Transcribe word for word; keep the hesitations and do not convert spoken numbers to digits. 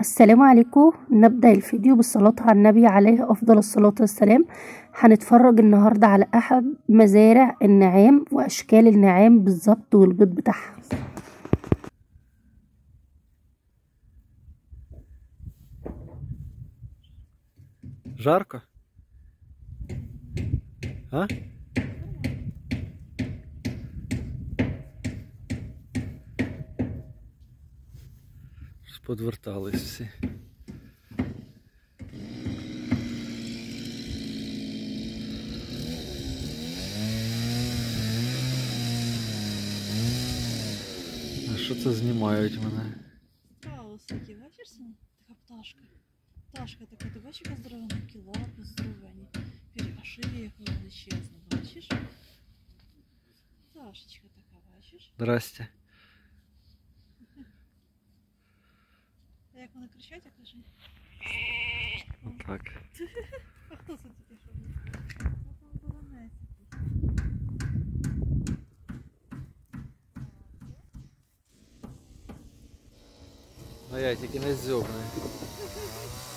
السلام عليكم. نبدأ الفيديو بالصلاة على النبي عليه أفضل الصلاة والسلام. هنتفرج النهاردة على أحد مزارع النعام وأشكال النعام بالظبط والبيض بتاعها. Жарко? А? Подвертались всі. А що це знімають мене? Хаос такий, бачиш? Така пташка. Пташка така, ти бачиш, яка здоровенькі лапи, здоровенні. А шия яка величезна, бачиш? Пташечка така, бачиш? Здрасте. А як вони кричать, я кажу? Отак. А хто це тільки що був? А там полонець. А я тільки не зьобну.